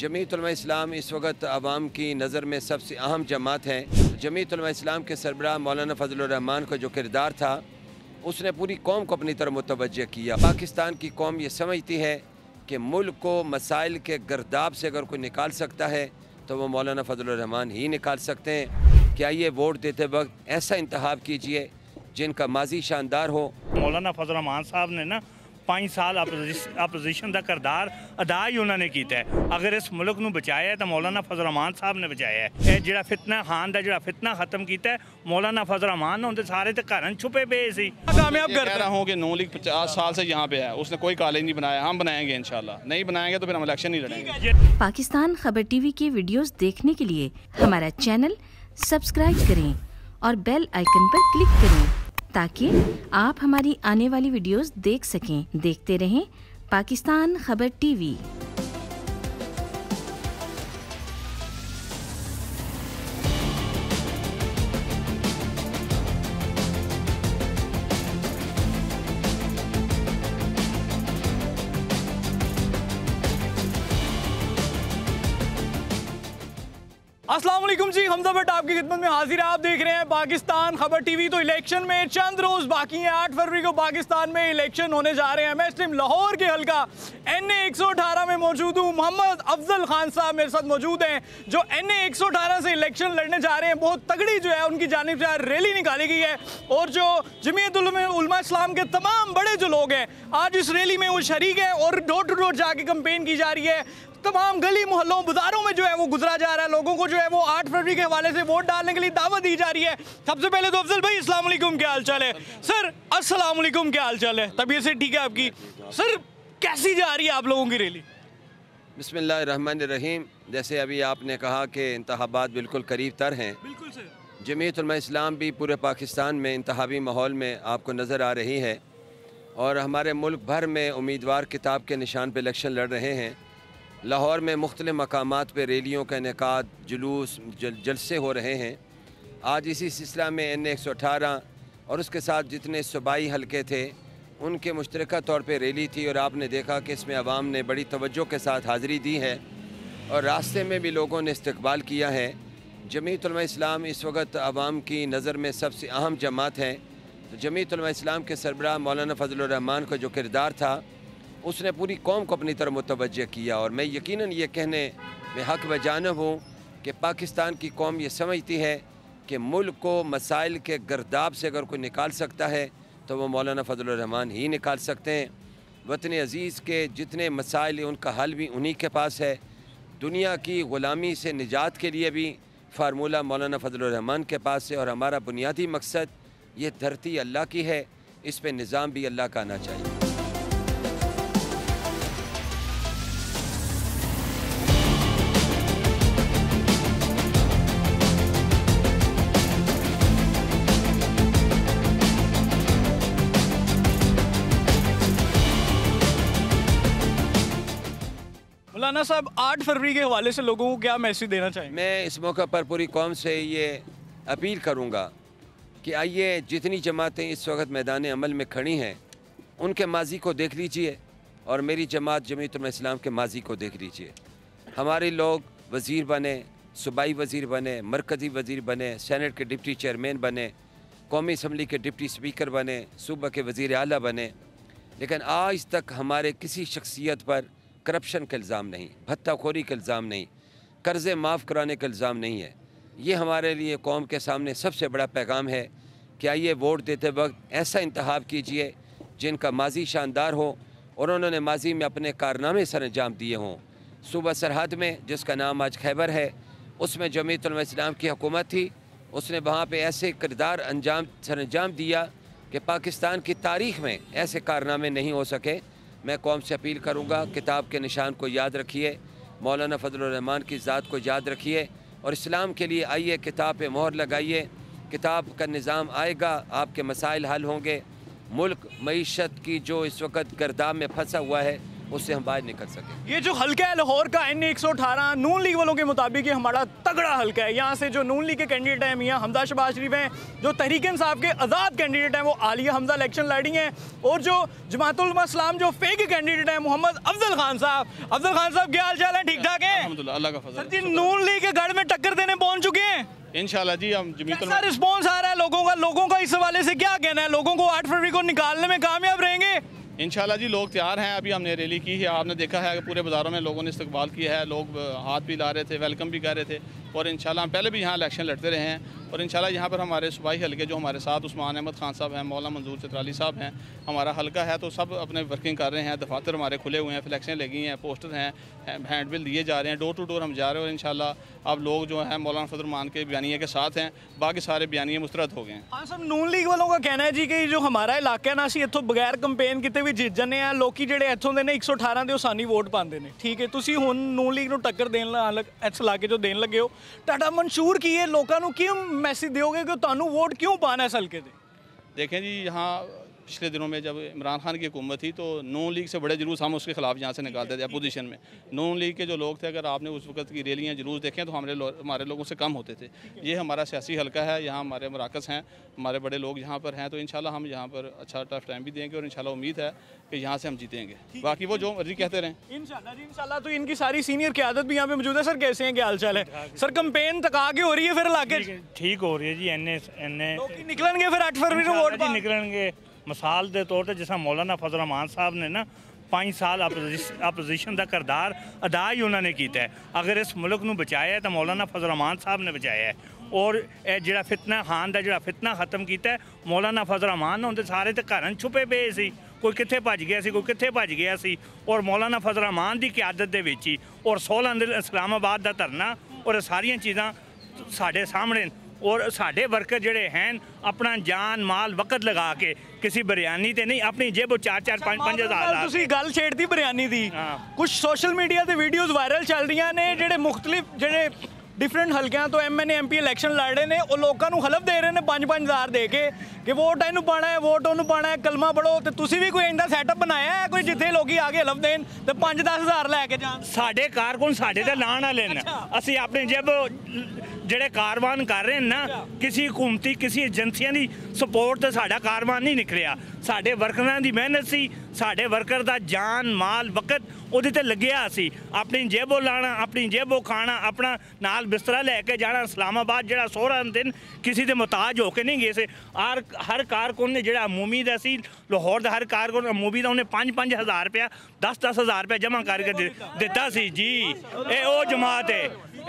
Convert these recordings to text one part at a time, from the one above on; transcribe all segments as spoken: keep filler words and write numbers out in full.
जमीयत उलमा इस्लाम इस वक्त आवाम की नज़र में सबसे अहम जमात है। जमीयत उलमा इस्लाम के सरबराह मौलाना फजलुर रहमान का जो किरदार था उसने पूरी कौम को अपनी तरफ मुतवज्जह किया। पाकिस्तान की कौम ये समझती है कि मुल्क को मसाइल के गर्दाब से अगर कोई निकाल सकता है तो वो मौलाना फजलुर रहमान ही निकाल सकते हैं। क्या ये वोट देते वक्त ऐसा इंतखाब कीजिए जिनका माजी शानदार हो। मौलाना फजलुर रहमान साहब ने ना पाँच साल अपोजिशन का किरदार अदा ही उन्होंने किया है। अगर इस मुल्क को बचाया है तो मौलाना फजलुर रहमान साहब ने बचाया है। जो फितना खान का जो फितना खत्म किया है मौलाना फजलुर रहमान ने, उनके सारे तो घर छुपे पे सी। कामयाब कर रहा हूँ कि नून लीग पचास साल से यहाँ पे है, उसने कोई कॉलेज नहीं बनाया। हम बनाएंगे इंशाल्लाह, नहीं बनाएंगे तो फिर हम इलेक्शन नहीं लड़ेंगे। पाकिस्तान खबर टीवी के वीडियोस देखने के लिए हमारा चैनल सब्सक्राइब करें और बेल आइकन पर क्लिक करें ताकि आप हमारी आने वाली वीडियोस देख सकें। देखते रहें पाकिस्तान खबर टीवी। अस्सलाम वालेकुम जी, हमजा भट्ट आपकी खिदमत में हाजिर है। आप देख रहे हैं पाकिस्तान खबर टीवी। तो इलेक्शन में चंद रोज बाकी हैं। आठ फरवरी को पाकिस्तान में इलेक्शन होने जा रहे हैं। मैं इस टाइम लाहौर के हल्का एन ए एक सौ अठारह में मौजूद हूँ। मोहम्मद अफजल खान साहब मेरे साथ मौजूद हैं जो एन ए एक सौ अठारह से इलेक्शन लड़ने जा रहे हैं। बहुत तगड़ी जो है उनकी जानिब से रैली निकाली गई है और जो जमीयत उलमा इस्लाम के तमाम बड़े जो लोग हैं आज इस रैली में वो शरीक हैं और डोर टू डोर जाके कंपेन की जा रही है। तमाम गली मोहल्लों बाजारों में जो है वो गुजरा जा रहा है। लोगों को जो है वो आठ फरवरी के हवाले से वोट डालने के लिए दावत दी जा रही है। सबसे पहले तो अफजल भाई अस्सलाम वालेकुम, क्या हाल चाल है? सर अस्सलाम वालेकुम, क्या हाल चाल है? तबीयत से ठीक है आपकी? सर कैसी जा रही है आप लोगों की रैली? बिस्मिल्लाहिर्रहमानिर्रहीम। जैसे अभी आपने कहा कि इंतखाबात बिल्कुल करीब तर हैं। बिल्कुल सर। जमीयत उलमा इस्लाम भी पूरे पाकिस्तान में इंतखाबी माहौल में आपको नज़र आ रही है और हमारे मुल्क भर में उम्मीदवार किताब के निशान पर इलेक्शन लड़ रहे हैं। लाहौर में मुख्तलिफ़ मकामात पर रैलियों का इनेकाद, जुलूस, जल, जलसे हो रहे हैं। आज इसी सिलसिला में एन एक सौ अठारह और उसके साथ जितने सूबाई हलके थे उनके मुश्तरका तौर पर रैली थी और आपने देखा कि इसमें आवाम ने बड़ी तवज्जो के साथ हाज़िरी दी है और रास्ते में भी लोगों ने इस्तकबाल किया है। जमीयत उलमा इस्लाम इस वक्त आवाम की नज़र में सबसे अहम जमात है। तो जमीयत उलमा इस्लाम के सरबराह मौलाना फजलुर रहमान का जो किरदार था उसने पूरी कौम को अपनी तरफ मुतवज्जह किया और मैं यकीनन ये कहने में हक़ व जानब हूँ कि पाकिस्तान की कौम ये समझती है कि मुल्क को मसाइल के गर्दाब से अगर कोई निकाल सकता है तो वो मौलाना फजलुर रहमान ही निकाल सकते हैं। वतन अज़ीज़ के जितने मसाइल हैं उनका हल भी उन्हीं के पास है। दुनिया की ग़ुलामी से निजात के लिए भी फार्मूला मौलाना फजलुर रहमान के पास है और हमारा बुनियादी मकसद ये धरती अल्लाह की है, इस पर निज़ाम भी अल्लाह का आना चाहिए। मौलाना साहब आठ फरवरी के हवाले से लोगों को क्या मैसेज देना चाहेंगे? मैं इस मौका पर पूरी कौम से ये अपील करूँगा कि आइए जितनी जमातें इस वक्त मैदान अमल में खड़ी हैं उनके माजी को देख लीजिए और मेरी जमात जमीयत उलमा इस्लाम के माजी को देख लीजिए। हमारे लोग वज़ीर बने, सूबाई वज़ीर बने, मरकज़ी वज़ीर बने, सेनेट के डिप्टी चेयरमैन बने, कौमी असम्बली के डिप्टी स्पीकर बने, सूबा के वज़ीर आला बने, लेकिन आज तक हमारे किसी शख्सियत पर करप्शन का इल्ज़ाम नहीं, भत्ताखोरी का इल्ज़ाम नहीं, कर्ज़े माफ़ कराने का इल्ज़ाम नहीं है। ये हमारे लिए कौम के सामने सबसे बड़ा पैगाम है कि आइए वोट देते वक्त ऐसा इंतखाब कीजिए जिनका माजी शानदार हो और उन्होंने माजी में अपने कारनामे सर अंजाम दिए हों। सूबा सरहद में जिसका नाम आज खैबर है उसमें जमीयत उलमा इस्लाम की हुकूमत थी, उसने वहाँ पर ऐसे किरदार अंजाम सर अंजाम दिया कि पाकिस्तान की तारीख़ में ऐसे कारनामे नहीं हो सके। मैं कौम से अपील करूँगा किताब के निशान को याद रखिए, मौलाना फजलुर रहमान की ज़ात को याद रखिए और इस्लाम के लिए आइए किताब पे मोहर लगाइए। किताब का निज़ाम आएगा, आपके मसाइल हल होंगे। मुल्क मईशत की जो इस वक्त गर्दाब में फंसा हुआ है उससे हम बाहर निकल सकें। ये जो हल्का है लाहौर का एन एक सौ अठारह नून लीग वालों के मुताबिक ये हमारा तगड़ा हल्का है। यहाँ से जो नून लीग के कैंडिडेट हैं मियाँ हमजा शहबाज शरीफ हैं, जो तहरीक इंसाफ के आज़ाद कैंडिडेट हैं वो आलिया हमजा इलेक्शन लड़ी हैं और जो जमात उल उलमा इस्लाम जो फेक कैंडिडेट हैं मोहम्मद अफजल खान साहब। अफजल खान साहब क्या हाल चाल है? ठीक ठाक है? अल्हम्दुलिल्लाह, अल्लाह का सर फजल जी, है। नून लीग के गढ़ में टक्कर देने पहुंच चुके हैं। इंशाल्लाह जी हम जमीयत कैसा रिस्पॉन्स आ रहा है लोगों का? लोगों का इस हवाले से क्या कहना है? लोगों को आठ फरवरी को निकालने में कामयाब रहेंगे? इंशाल्लाह जी लोग तैयार हैं। अभी हमने रैली की है, आपने देखा है कि पूरे बाज़ारों में लोगों ने इस्तकबाल किया है, लोग हाथ भी ला रहे थे, वेलकम भी कर रहे थे। और इंशाल्लाह हम पहले भी यहाँ इलेक्शन लड़ते रहे हैं और इंशाल्लाह यहाँ पर हमारे सूबाई हल्के जो हमारे साथ उस्मान अहमद खान साहब हैं, मौलाना मंजूर चित्राली साहब हैं, हमारा हल्का है, तो सब अपने वर्किंग कर रहे हैं। दफातर हमारे खुले हुए हैं, फ्लैक्सें लगी हैं, पोस्टर हैं, हैंड बिल दिए जा रहे हैं, डोर टू डोर हम जा रहे हैं। और इंशाल्लाह अब लोग जो हैं मौलाना फजल रहमान के बयानिए के साथ हैं, बाकी सारे बयानिए मुस्तरद हो गए हैं। हाँ सब नून लीग वालों का कहना है जी कि जो हमारा इलाका है ना, ਅਸੀਂ ਇੱਥੋਂ ਬਗੈਰ ਕੰਪੇਨ ਕੀਤੇ ਵੀ ਜਿੱਤ ਜੰਨੇ ਆ। ਲੋਕੀ ਜਿਹੜੇ ਇੱਥੋਂ ਦੇ ਨੇ ਇੱਕ ਸੌ ਅਠਾਰਾਂ ਦੇ ਆਸਾਨੀ ਵੋਟ ਪਾਉਂਦੇ ਨੇ। ਠੀਕ ਹੈ, ਤੁਸੀਂ ਹੁਣ ਨੂਨ ਲੀਗ ਨੂੰ ਟੱਕਰ ਦੇਣ ਲੱਗ ਇਸ ਇਲਾਕੇ 'ਚੋਂ ਦੇਣ ਲੱਗੇ ਹੋ, ਤੁਹਾਡਾ ਮਨਸ਼ੂਰ ਕੀ ਹੈ? ਲੋਕਾਂ ਨੂੰ ਕਿਉਂ ਮੈਸੇਜ ਦਿਓਗੇ ਕਿ ਤੁਹਾਨੂੰ वोट क्यों पाना है इस हल्के से? देखें जी, यहाँ पिछले दिनों में जब इमरान खान की हुकूमत थी तो नून लीग से बड़े जुलूस हम उसके खिलाफ यहाँ से निकालते थे अपोजिशन में। नून लीग के जो लोग थे, अगर आपने उस वक्त की रैलियाँ जुलूस देखें तो हमारे लो, हमारे लोगों से कम होते थे। ये हमारा सियासी हल्का है, यहाँ हमारे मराकज़ हैं, हमारे बड़े लोग यहाँ पर हैं, तो इंशाल्लाह हम यहाँ पर अच्छा टफ टाइम भी देंगे और इंशाल्लाह उम्मीद है कि यहाँ से हम जीतेंगे। बाकी वो जो मर्जी कहते रहें। इंशाल्लाह जी इंशाल्लाह। तो इनकी सारी सीनियर क़यादत भी यहाँ पे मौजूद है। सर कैसे हैं, क्या हाल चाल है? सर कंपेन तक आगे हो रही है फिर इलाके च? ठीक हो रही है जी। एने एने लोग निकलेंगे फिर अठ फरवरी को वोट जी निकलणगे। मिसाल के तौर पर जिस मौलाना फजल रहमान साहब ने ना पाँच साल अपोजिशन का किरदार अदा ही उन्होंने किया है। अगर इस मुल्क को बचाया है तो मौलाना फजल रहमान साहब ने बचाया है। और जो फितना खान का जो फितना खत्म किया है मौलाना फजल रहमान ने। उनके सारे तो घर छुपे पे सी, कोई कितने भज गया सी, कोई कितने भज गया सी। और मौलाना फजल रहमान की क्यादत के ही और सोलह दिन इस्लामाबाद का धरना और सारिया चीज़ां साढ़े सामने। और साढ़े वर्कर जोड़े हैं अपना जान माल वक़्त लगा के किसी बरियानी ते नहीं अपनी जेबों चार चार पाँच पाँच हज़ार ਤੁਸੀਂ ਗੱਲ ਛੇੜਤੀ ਬਰਿਆਨੀ ਦੀ। ਕੁਝ ਸੋਸ਼ਲ ਮੀਡੀਆ ਤੇ ਵੀਡੀਓਜ਼ ਵਾਇਰਲ ਚੱਲ ਰਹੀਆਂ ਨੇ ਜਿਹੜੇ ਮੁxtਲਿਫ ਜਿਹੜੇ डिफरेंट हल्कियां तो M N M P election लड़ रहे हैं। वो लोगों को हलफ दे रहे हैं पाँच पाँच हज़ार दे के कि वोट इनू पाना है, वोट उन्होंने पाना है, कलमा पढ़ो। तो तुसी भी कोई इंदा सैटअप बनाया है कोई जिथे लोग आगे हलफ देन तो पाँच दस हज़ार लैके जान? साढ़े कारकुन साढ़े ते लाण वाले ने। असी अपने जब ਜਿਹੜੇ ਕਾਰਵਾਨ ਕਰ ਰਹੇ ਨਾ ਕਿਸੇ ਹਕੂਮਤੀ ਕਿਸੇ ਏਜੰਸੀਆਂ ਦੀ ਸਪੋਰਟ ਤੇ ਸਾਡਾ ਕਾਰਵਾਨ ਨਹੀਂ ਨਿਕਲਿਆ। ਸਾਡੇ ਵਰਕਰਾਂ ਦੀ ਮਿਹਨਤ ਸੀ, ਸਾਡੇ ਵਰਕਰ ਦਾ ਜਾਨ ਮਾਲ ਵਕਤ ਉਹਦੇ ਤੇ ਲੱਗਿਆ ਸੀ। ਆਪਣੀ ਜੇਬੋਂ ਲਾਣਾ, ਆਪਣੀ ਜੇਬੋਂ ਖਾਣਾ, ਆਪਣਾ ਨਾਲ ਬਿਸਤਰਾ ਲੈ ਕੇ ਜਾਣਾ। ਇਸਲਾਮਾਬਾਦ ਜਿਹੜਾ ਸੋਲ੍ਹਾਂ ਦਿਨ ਕਿਸੇ ਦੇ ਮੁਹਤਾਜ ਹੋ ਕੇ ਨਹੀਂ ਗਏ ਸੀ। ਹਰ ਹਰ ਕਾਰਕੁਨ ਨੇ ਜਿਹੜਾ ਅਮੂਮੀ ਦਾ ਸੀ ਲਾਹੌਰ ਦਾ ਹਰ ਕਾਰਕੁਨ ਅਮੂਮੀ ਦਾ ਉਹਨੇ ਪੰਜ ਪੰਜ ਹਜ਼ਾਰ ਰੁਪਇਆ दस दस हज़ार रुपया जमा करके दिता सी जी। ए ओ जमात है।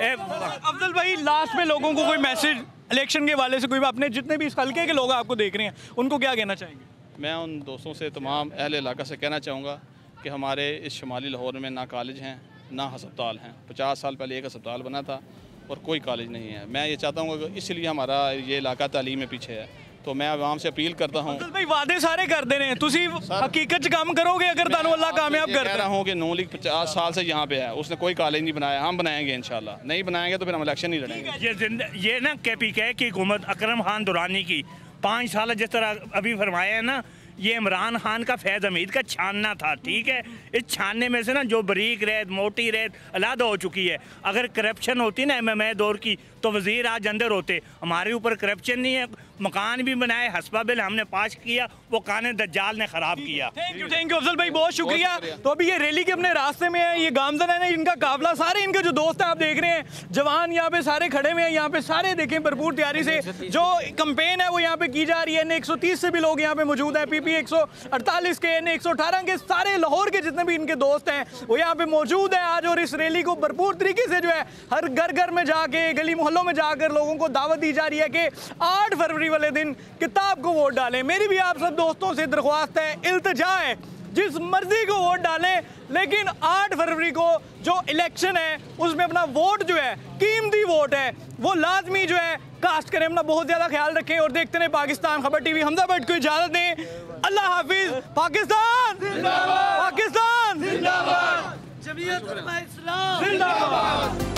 अफजल भाई लास्ट में लोगों को कोई मैसेज इलेक्शन के वाले से कोई अपने जितने भी इस हल्के के लोग आपको देख रहे हैं उनको क्या कहना चाहेंगे? मैं उन दोस्तों से तमाम अहल इलाका से कहना चाहूँगा कि हमारे इस शुमाली लाहौर में ना कॉलेज हैं ना अस्पताल हैं। पचास साल पहले एक अस्पताल बना था और कोई कॉलेज नहीं है। मैं ये चाहता हूँ कि इसलिए हमारा ये इलाका तालीम में पीछे है। तो मैं आवाम से अपील करता हूँ भाई वादे सारे कर दे रहे हैं, तुसी हकीकत काम करोगे अगर तानू अल्लाह कामयाब कर रहा हूँ कि नून लीग पचास साल से यहाँ पे है, उसने कोई कॉलेज नहीं बनाया। हम बनाएंगे इंशाल्लाह। नहीं बनाएंगे तो फिर हम इलेक्शन नहीं लड़ेंगे। ये ये ना के पी के की हुकूमत अकरम खान दुरानी की पाँच साल जिस तरह अभी फरमाया है ना, ये इमरान खान का फैज़ हमीद का छानना था। ठीक है, इस छानने में से ना जो बरीक रेत मोटी रेत अलहदा हो चुकी है। अगर करप्शन होती ना एम एम ए दौर की तो वज़ीर आज अंदर होते। हमारे ऊपर करप्शन नहीं है, मकान भी बनाए, हस्बा बिल हमने पास किया, वो काने दज्जाल ने ख़राब किया। Thank you thank you Afzal भाई, बहुत शुक्रिया। तो अभी ये रैली के अपने रास्ते में है, ये गामजन है ना इनका काफिला, सारे इनके जो दोस्त हैं आप देख रहे हैं जवान यहाँ पे सारे खड़े हुए हैं। यहाँ पे सारे देखें भरपूर तैयारी से जो कंपेन है वो यहाँ पे की जा रही है। एन एक सौ तीस से भी लोग यहाँ पे मौजूद हैं, पी पी एक सौ अड़तालीस के, एन एक सौ अठारह के, सारे लाहौर के जितने भी इनके दोस्त हैं वो यहाँ पे मौजूद हैं आज। और इस रैली को भरपूर तरीके से जो है हर घर घर में जाके गली मोहल्लों में जाकर लोगों को दावत दी जा रही है कि आठ फरवरी वाले दिन किताब को वोट डालें। मेरी भी आप सब दोस्तों से दरख्वास्त है, इल्तिजा है, जिस मर्जी को वोट डालें लेकिन आठ फरवरी को जो इलेक्शन है उसमें अपना वोट जो है कीमती वोट है वो लाजमी जो है कास्ट करें। अपना बहुत ज्यादा ख्याल रखें और देखते रहे पाकिस्तान खबर टीवी। हमजा भट्ट को इजाजत दें, अल्लाह हाफिज। पाकिस्तान जिंदाबाद, पाकिस्तान जिंदाबाद, जमीयत उलमा इस्लाम जिंदाबाद।